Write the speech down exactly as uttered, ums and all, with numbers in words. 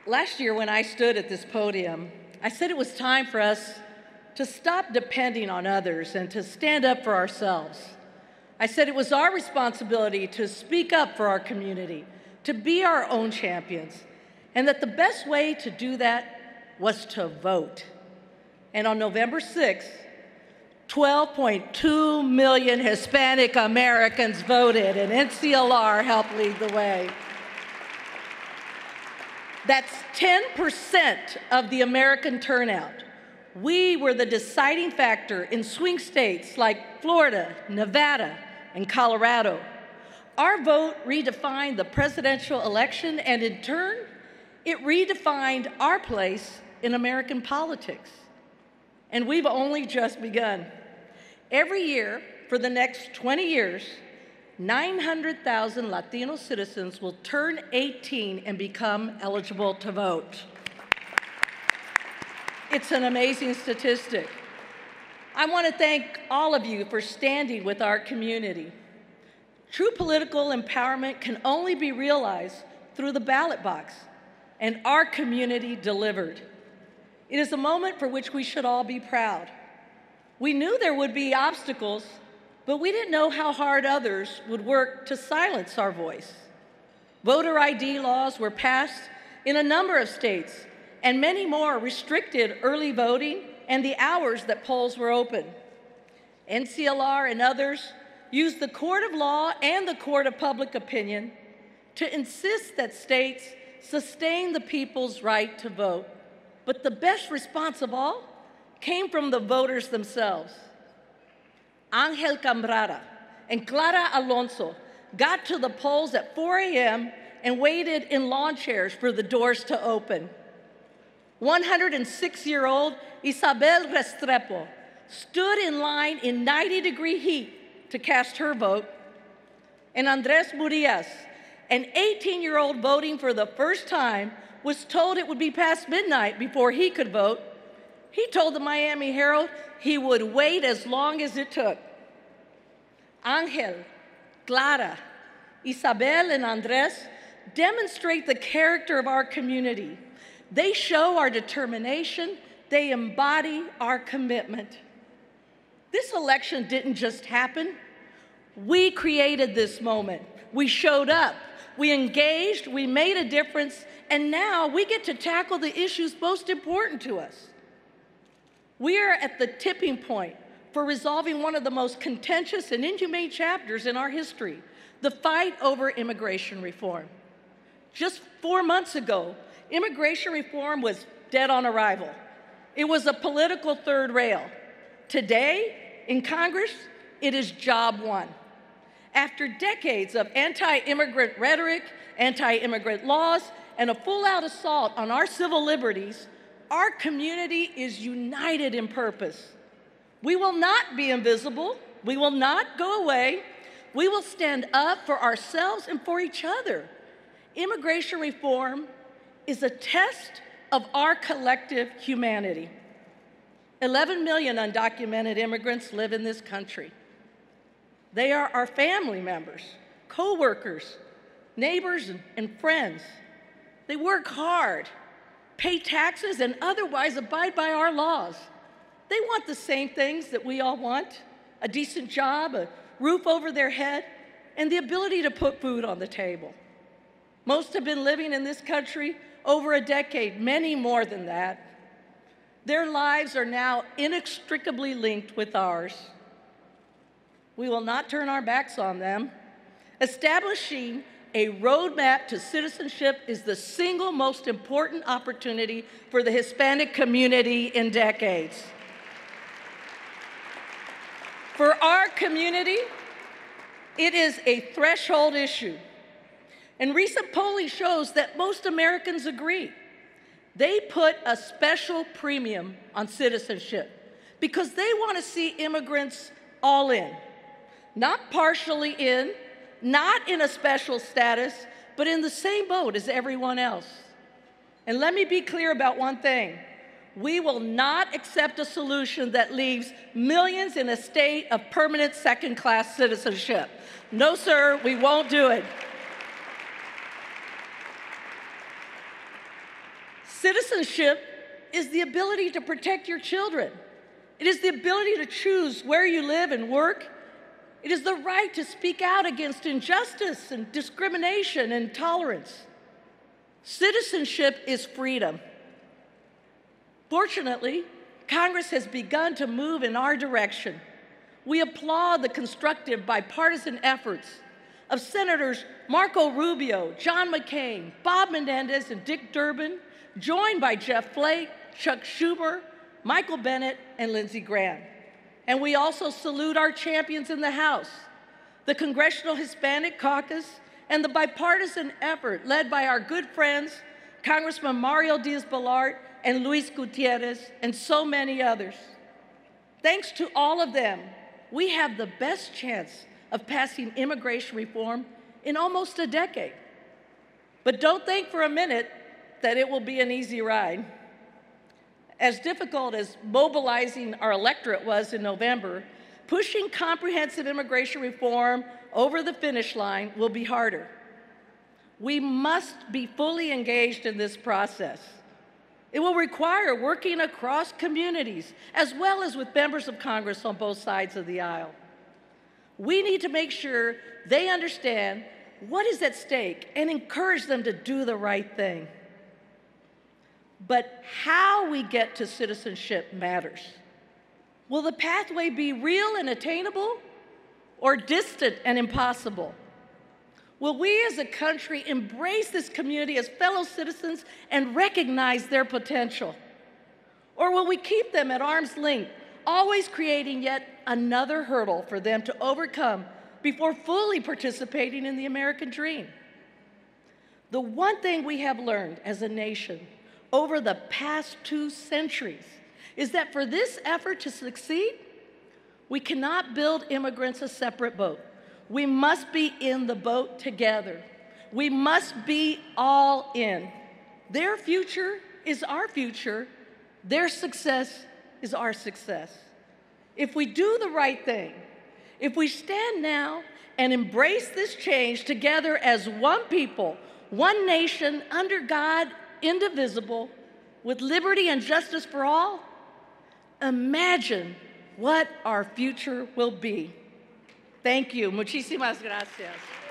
Last year when I stood at this podium, I said it was time for us to stop depending on others and to stand up for ourselves. I said it was our responsibility to speak up for our community, to be our own champions, and that the best way to do that was to vote. And on November sixth, twelve point two million Hispanic Americans voted, and N C L R helped lead the way. That's ten percent of the American turnout. We were the deciding factor in swing states like Florida, Nevada, and Colorado. Our vote redefined the presidential election, and in turn, it redefined our place in American politics. And we've only just begun. Every year, for the next twenty years, nine hundred thousand Latino citizens will turn eighteen and become eligible to vote. It's an amazing statistic. I want to thank all of you for standing with our community. True political empowerment can only be realized through the ballot box, and our community delivered. It is a moment for which we should all be proud. We knew there would be obstacles, but we didn't know how hard others would work to silence our voice. Voter I D laws were passed in a number of states, and many more restricted early voting and the hours that polls were open. N C L R and others used the court of law and the court of public opinion to insist that states sustain the people's right to vote. But the best response of all came from the voters themselves. Angel Cambrara and Clara Alonso got to the polls at four A M and waited in lawn chairs for the doors to open. one hundred six-year-old Isabel Restrepo stood in line in ninety degree heat to cast her vote. And Andres Murguía, an eighteen-year-old voting for the first time, was told it would be past midnight before he could vote. He told the Miami Herald he would wait as long as it took. Angel, Clara, Isabel, and Andres demonstrate the character of our community. They show our determination. They embody our commitment. This election didn't just happen. We created this moment. We showed up. We engaged. We made a difference. And now we get to tackle the issues most important to us. We are at the tipping point for resolving one of the most contentious and inhumane chapters in our history, the fight over immigration reform. Just four months ago, immigration reform was dead on arrival. It was a political third rail. Today, in Congress, it is job one. After decades of anti-immigrant rhetoric, anti-immigrant laws, and a full-out assault on our civil liberties, our community is united in purpose. We will not be invisible. We will not go away. We will stand up for ourselves and for each other. Immigration reform is a test of our collective humanity. eleven million undocumented immigrants live in this country. They are our family members, co-workers, neighbors, and friends. They work hard, pay taxes, and otherwise abide by our laws. They want the same things that we all want: a decent job, a roof over their head, and the ability to put food on the table. Most have been living in this country over a decade, many more than that. Their lives are now inextricably linked with ours. We will not turn our backs on them. Establishing a roadmap to citizenship is the single most important opportunity for the Hispanic community in decades. For our community, it is a threshold issue. And recent polling shows that most Americans agree. They put a special premium on citizenship because they want to see immigrants all in, not partially in, not in a special status, but in the same boat as everyone else. And let me be clear about one thing. We will not accept a solution that leaves millions in a state of permanent second-class citizenship. No, sir, we won't do it. Citizenship is the ability to protect your children. It is the ability to choose where you live and work. It is the right to speak out against injustice and discrimination and intolerance. Citizenship is freedom. Fortunately, Congress has begun to move in our direction. We applaud the constructive bipartisan efforts of Senators Marco Rubio, John McCain, Bob Menendez, and Dick Durbin, joined by Jeff Flake, Chuck Schumer, Michael Bennet, and Lindsey Graham. And we also salute our champions in the House, the Congressional Hispanic Caucus, and the bipartisan effort led by our good friends, Congressman Mario Diaz-Balart and Luis Gutierrez, and so many others. Thanks to all of them, we have the best chance of passing immigration reform in almost a decade. But don't think for a minute that it will be an easy ride. As difficult as mobilizing our electorate was in November, pushing comprehensive immigration reform over the finish line will be harder. We must be fully engaged in this process. It will require working across communities, as well as with members of Congress on both sides of the aisle. We need to make sure they understand what is at stake and encourage them to do the right thing. But how we get to citizenship matters. Will the pathway be real and attainable, or distant and impossible? Will we as a country embrace this community as fellow citizens and recognize their potential? Or will we keep them at arm's length, always creating yet another hurdle for them to overcome before fully participating in the American dream? The one thing we have learned as a nation over the past two centuries is that for this effort to succeed, we cannot build immigrants a separate boat. We must be in the boat together. We must be all in. Their future is our future. Their success is our success. If we do the right thing, if we stand now and embrace this change together as one people, one nation, under God, indivisible, with liberty and justice for all, imagine what our future will be. Thank you. Muchísimas gracias.